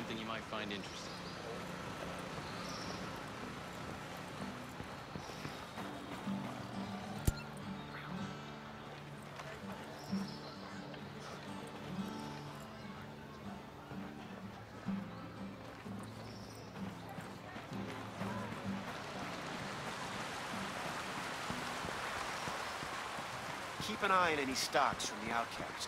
something you might find interesting. Keep an eye on any stocks from the outcast.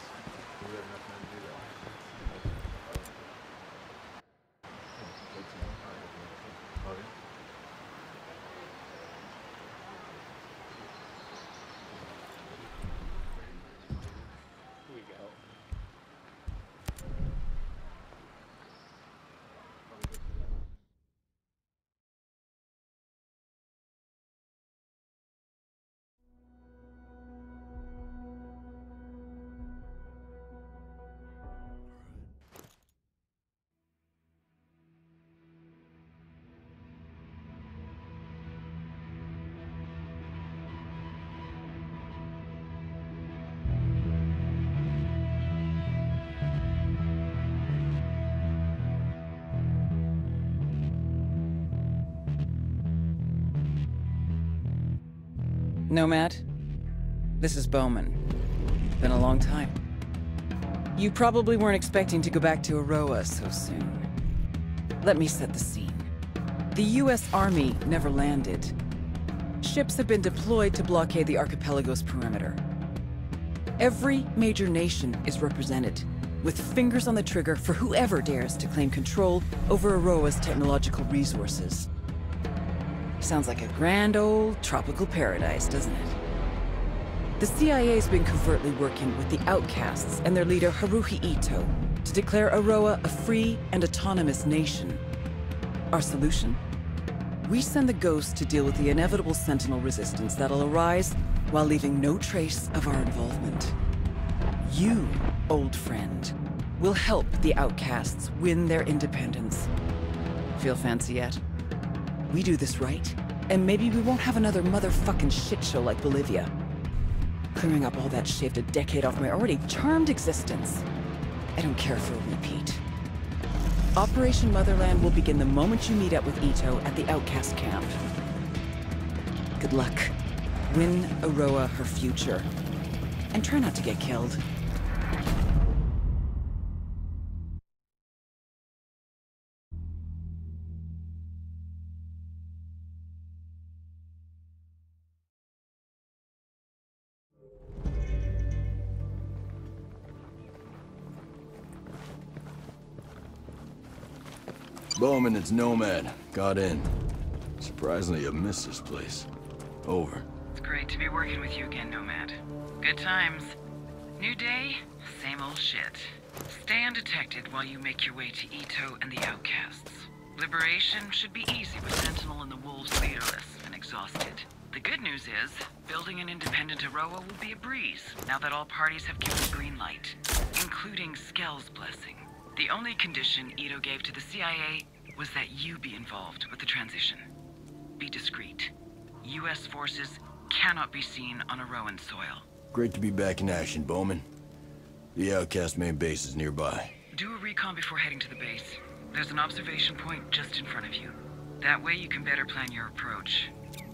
Nomad, this is Bowman. Been a long time. You probably weren't expecting to go back to Aroa so soon. Let me set the scene. The US Army never landed. Ships have been deployed to blockade the archipelago's perimeter. Every major nation is represented, with fingers on the trigger for whoever dares to claim control over Aroa's technological resources. Sounds like a grand old tropical paradise, doesn't it? The CIA's been covertly working with the outcasts and their leader Haruhi Ito to declare Aroa a free and autonomous nation. Our solution? We send the Ghost to deal with the inevitable Sentinel resistance that'll arise while leaving no trace of our involvement. You, old friend, will help the outcasts win their independence. Feel fancy yet? We do this right, and maybe we won't have another motherfucking shit show like Bolivia. Clearing up all that shaved a decade off my already charmed existence. I don't care for a repeat. Operation Motherland will begin the moment you meet up with Ito at the outcast camp. Good luck. Win Aroa her future. And try not to get killed. Bowman, it's Nomad. Got in. Surprisingly, I missed this place. Over. It's great to be working with you again, Nomad. Good times. New day, same old shit. Stay undetected while you make your way to Ito and the outcasts. Liberation should be easy with Sentinel and the Wolves leaderless and exhausted. The good news is, building an independent Aroa will be a breeze, now that all parties have given the green light, including Skell's blessing. The only condition Ito gave to the CIA was that you be involved with the transition. Be discreet. US forces cannot be seen on Aroan soil. Great to be back in action, Bowman. The Outcast main base is nearby. Do a recon before heading to the base. There's an observation point just in front of you. That way you can better plan your approach.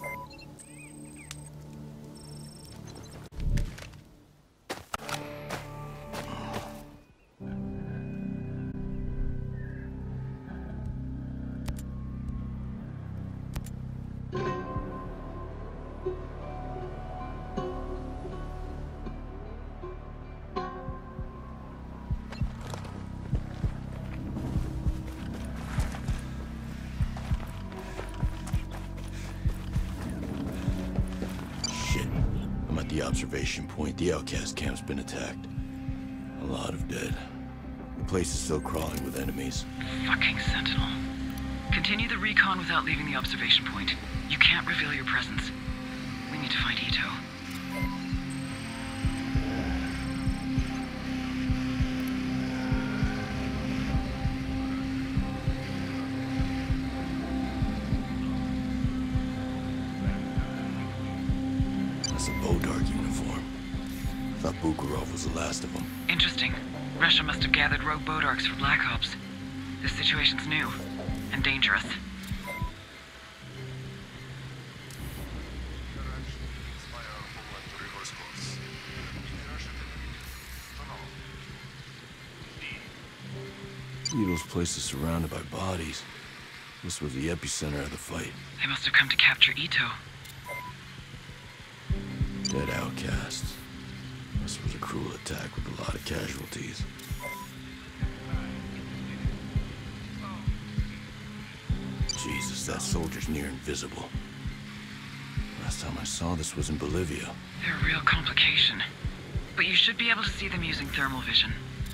The observation point, the Outcast camp's been attacked. A lot of dead. The place is still crawling with enemies. Fucking Sentinel. Continue the recon without leaving the observation point. You can't reveal your presence. We need to find Ito. Bukarov was the last of them. Interesting. Russia must have gathered rogue Bodarks for Black Ops. This situation's new and dangerous. Those places surrounded by bodies. This was the epicenter of the fight. They must have come to capture Ito. Dead outcasts. This was a cruel attack with a lot of casualties. Jesus, that soldier's near invisible. Last time I saw this was in Bolivia. They're a real complication. But you should be able to see them using thermal vision.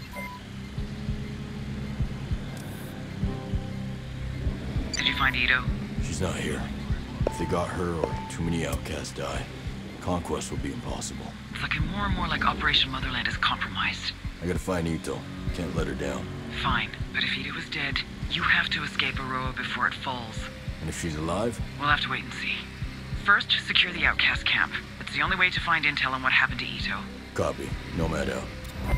Did you find Ito? She's not here. If they got her or too many outcasts die, conquest will be impossible. It's looking more and more like Operation Motherland is compromised. I gotta find Ito. Can't let her down. Fine, but if Ito is dead, you have to escape Aroa before it falls. And if she's alive? We'll have to wait and see. First, secure the outcast camp. It's the only way to find intel on what happened to Ito. Copy. Nomad out.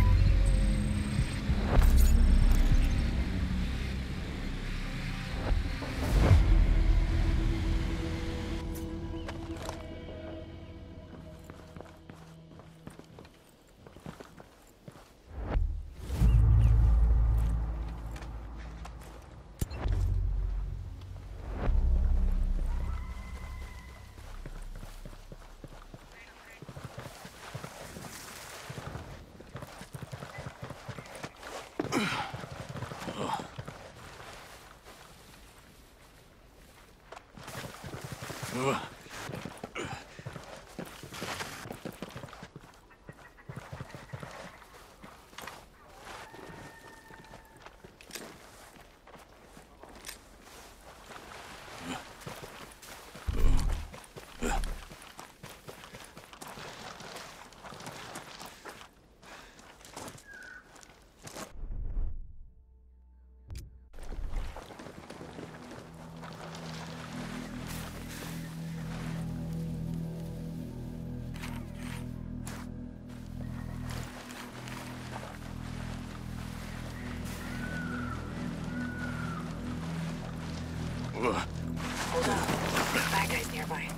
Hold on. Bad guys nearby.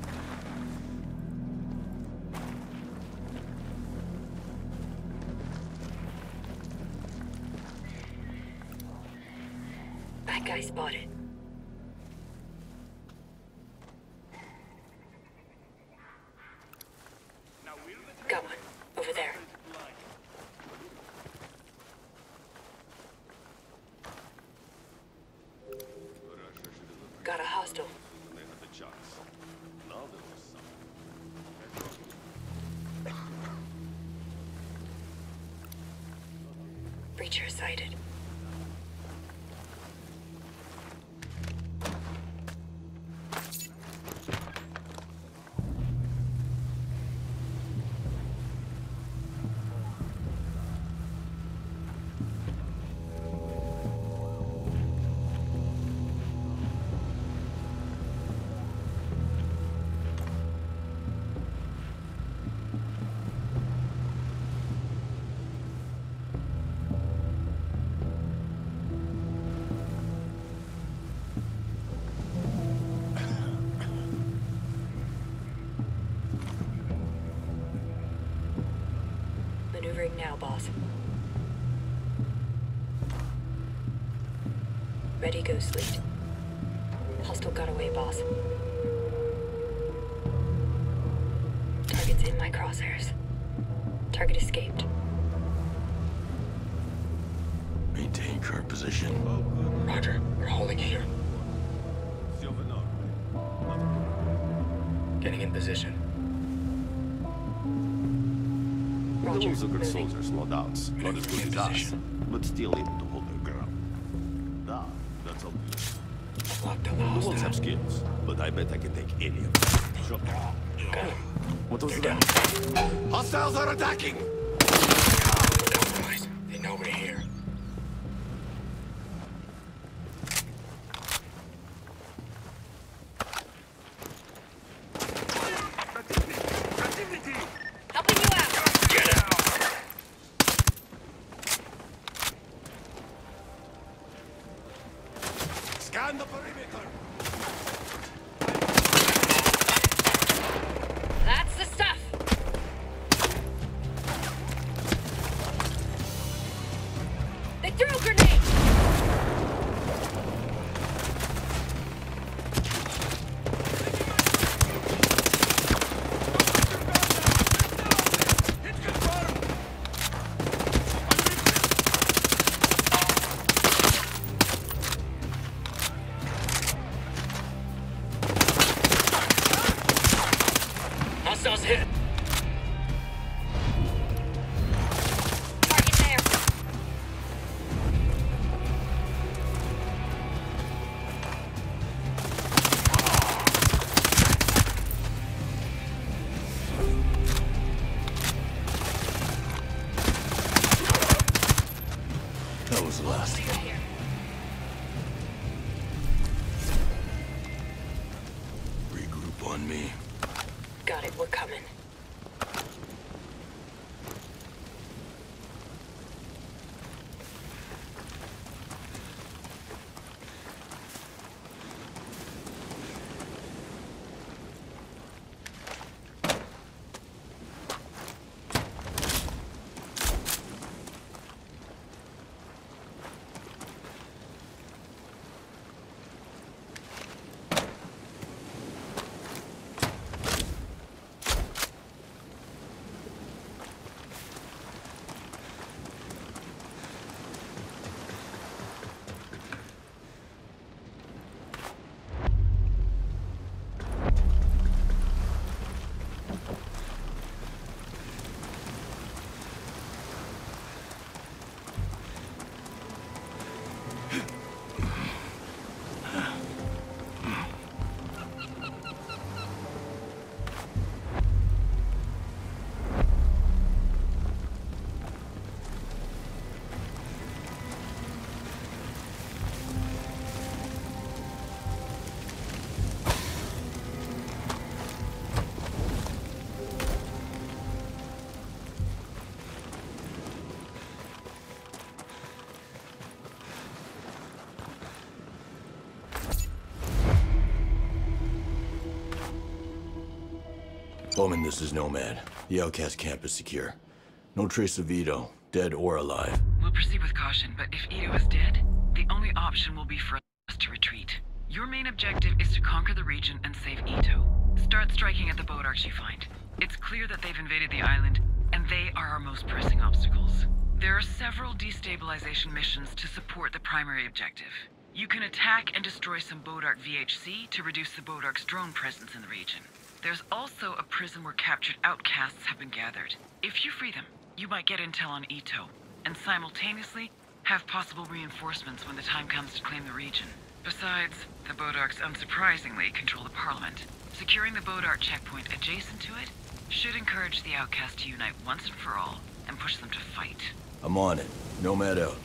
Bad guy spotted. Got one. Over there. Got a hostile. Breacher sighted. Maneuvering now, boss. Ready, go, Sleet. Hostile got away, boss. Target's in my crosshairs. Target escaped. Maintain current position. Roger. We're holding here. Getting in position. Roger. Those are good Moving. soldiers, no doubts. Not as good as us, but still able to hold their ground. That's obvious. Locked on the The wolves hostile. have skills, but I bet I can take any of them. Sure. Got him. What was They're that? down. Hostiles are attacking! Compromise. They know we're here. Helping you out. Get him! Hostiles hit! Target there. That was the last. Clear here. Regroup on me. Got it, we're coming. Bowman, this is Nomad. The outcast camp is secure. No trace of Ito, dead or alive. We'll proceed with caution, but if Ito is dead, the only option will be for us to retreat. Your main objective is to conquer the region and save Ito. Start striking at the boat arcs you find. It's clear that they've invaded the island, and they are our most pressing obstacles. There are several destabilization missions to support the primary objective. You can attack and destroy some boat arc VHC to reduce the boat arc's drone presence in the region. There's also a prison where captured outcasts have been gathered. If you free them, you might get intel on Ito, and simultaneously have possible reinforcements when the time comes to claim the region. Besides, the Bodarks unsurprisingly control the Parliament. Securing the Bodar checkpoint adjacent to it should encourage the outcasts to unite once and for all, and push them to fight. I'm on it. Nomad out.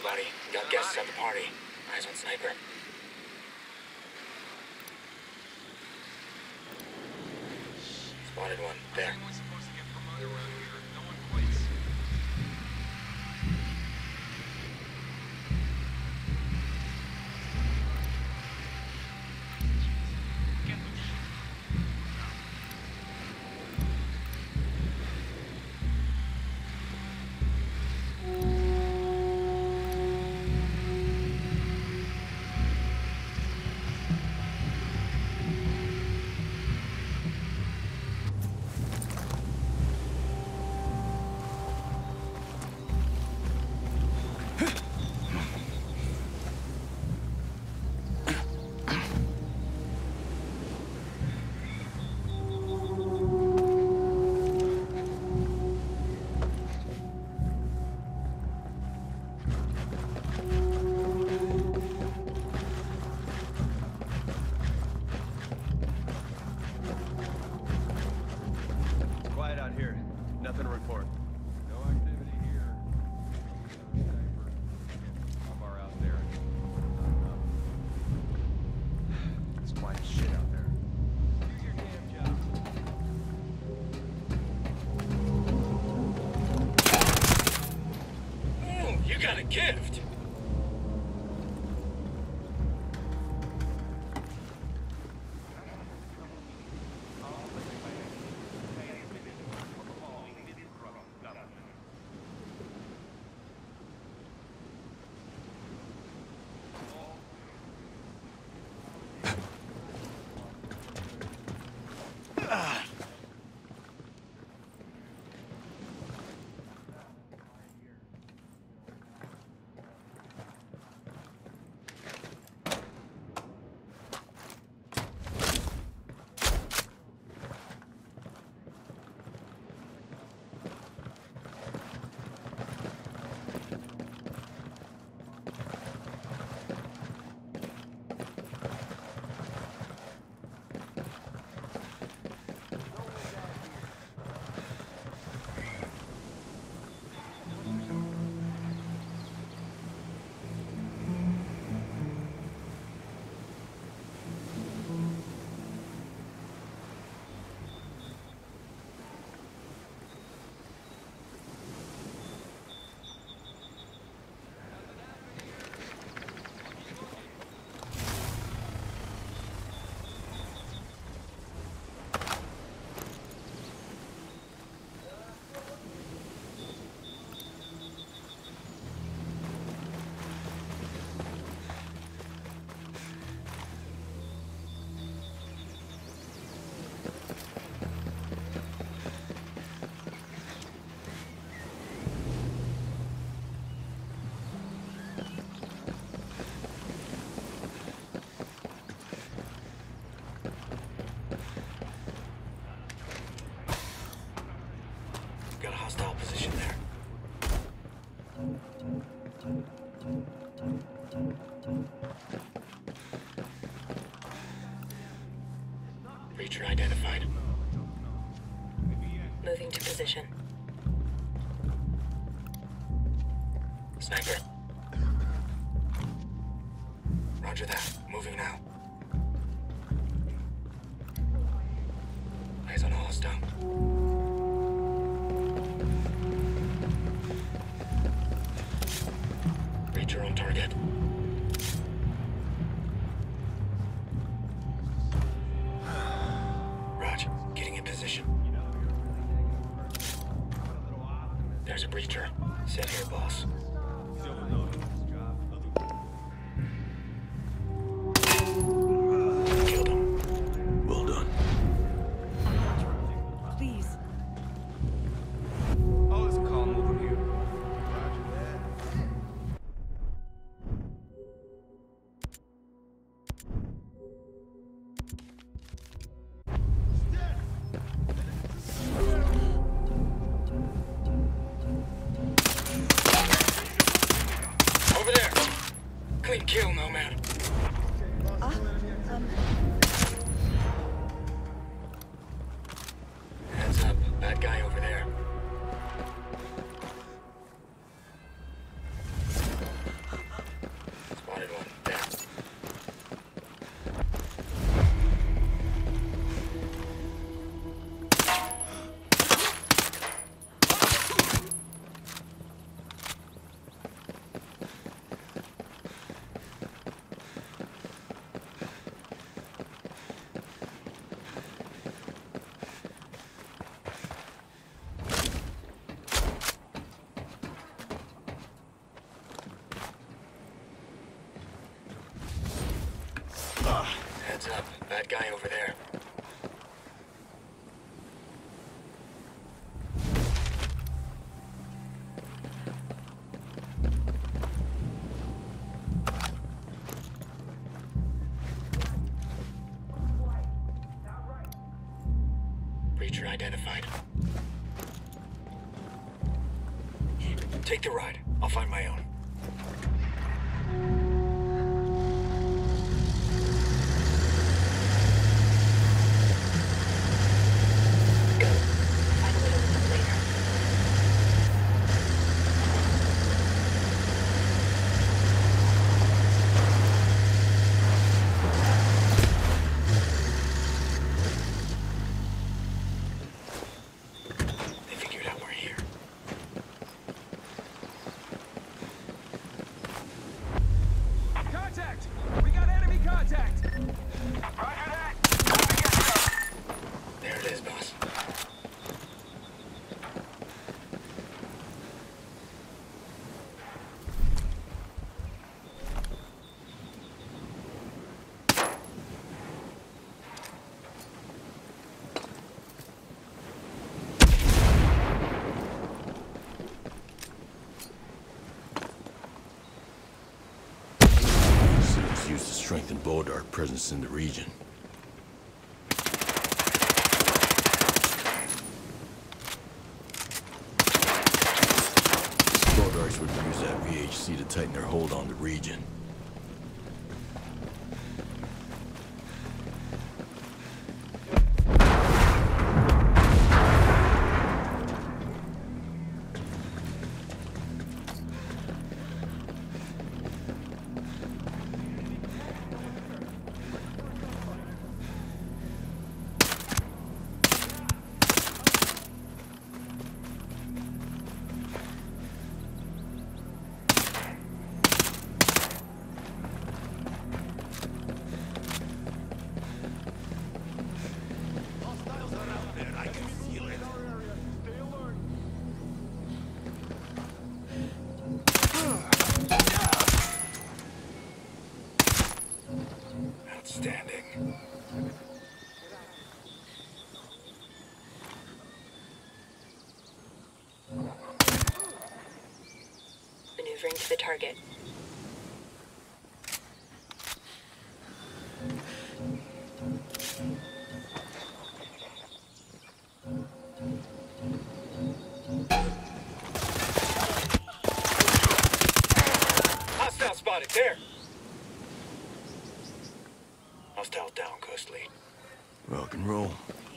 everybody. Got guests at the party. Eyes on sniper. Spotted one. There. Nothing to report. No activity here. How far out there? It's quiet as shit out there. Do your damn job. Oh, you got a gift. Got a hostile position there. Breacher identified. Moving to position. Sniper. Roger that. Moving now. Eyes on a hostile. Breacher on target. Raj, getting in position. There's a breacher. Sit here, boss. Killed him. Well done. Please. Oh, there's a call moving here. Over there. Clean kill, Nomad. Heads up. Bad guy over there. Heads up. Bad guy over there. Breacher identified. Take the ride. I'll find my own. Used to strengthen Boldark presence in the region. Boldarks would use that VHC to tighten their hold on the region. Outstanding. Maneuvering to the target. Hostile spotted there. Hostile down, Ghostly. Rock and roll.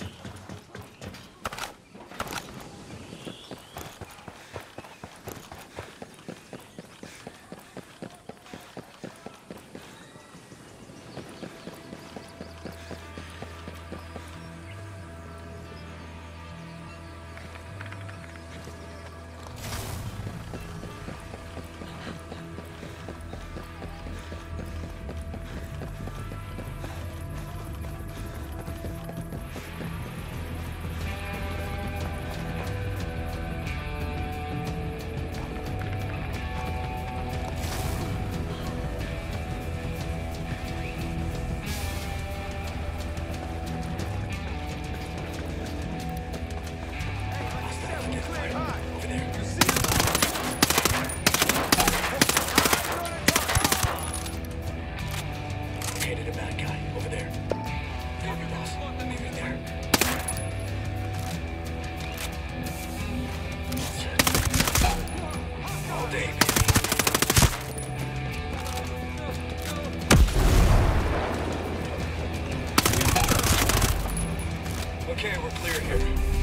Okay, we're clear here.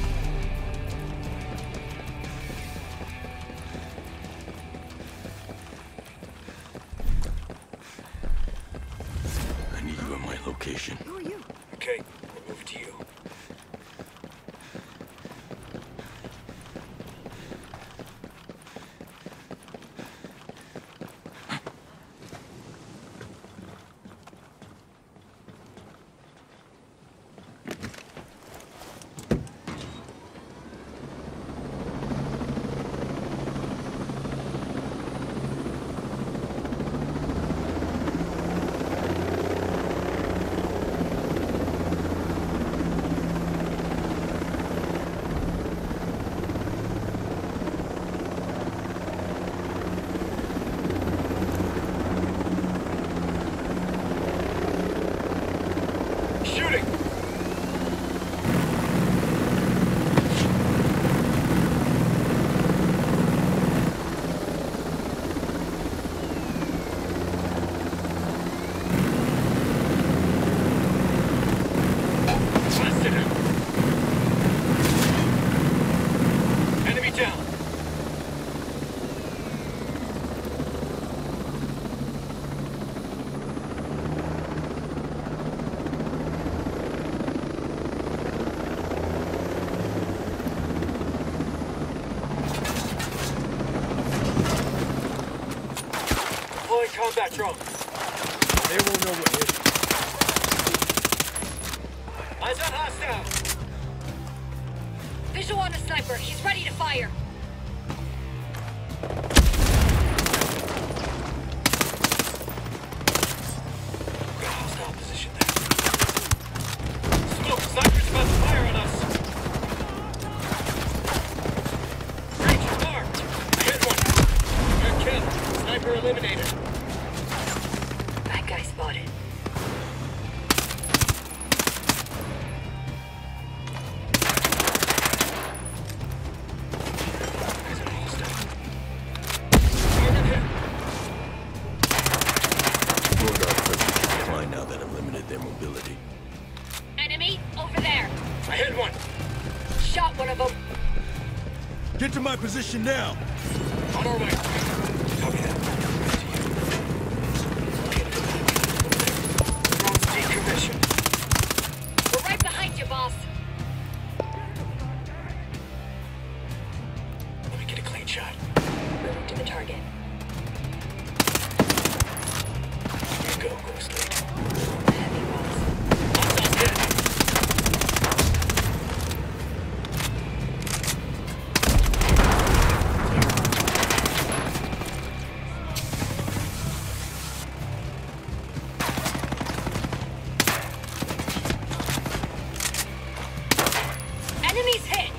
I need you at my location. Who are you? Okay, we'll move to you. Combat drone. They won't know what hit. Eyes on hostile. Visual on the sniper. He's ready to fire. Got a hostile position there. Smoke, sniper's about to fire on us. Ranger marked. I hit one. Good kill. Sniper eliminated. Bad guy spotted. There's an hostile. Target hit. Lord, our presence should decline now that I've limited their mobility. Enemy over there. I hit one. Shot one of them. Get to my position now! On our way. Copy that. Drone's decommissioned. We're right behind you, boss. Let me get a clean shot. Moving to the target. Here you go, Ghost League. Heavy boss. Hostile's hit. Enemies hit.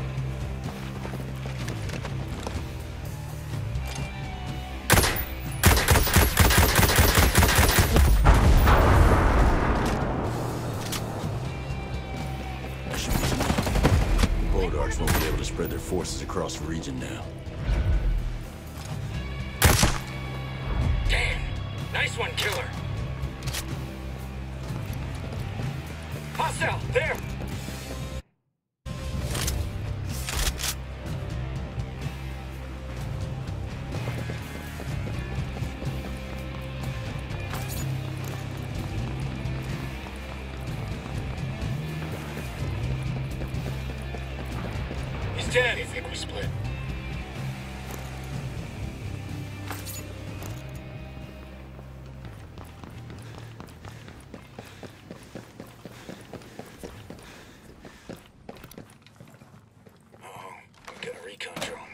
That should be enough. The Bulldars won't be able to spread their forces across the region now. Damn. Nice one, killer. Hostile, there. He's dead. I think we split. We got a recon drone.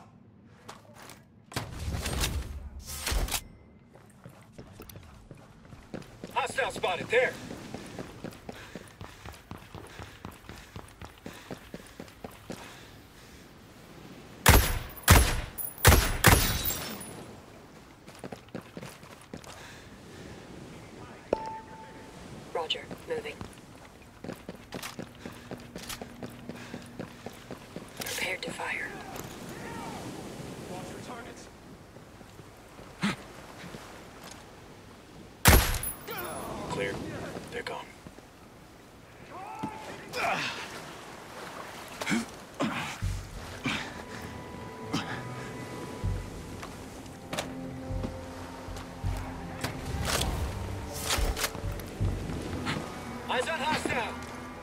Hostile spotted there. Roger. Moving. Prepared to fire. Watch your targets. Clear. They're gone. Eyes on hostile.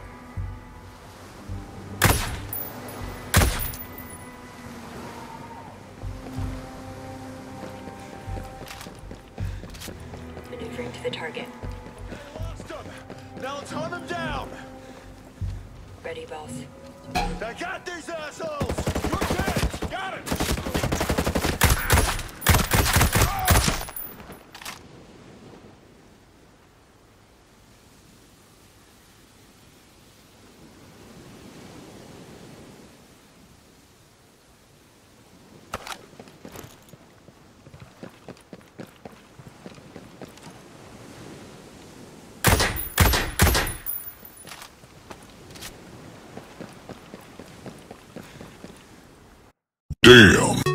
Maneuvering to the target. Lost him. Now let's hunt him down. Ready, boss. I got these assholes. You're dead. Got it. Damn!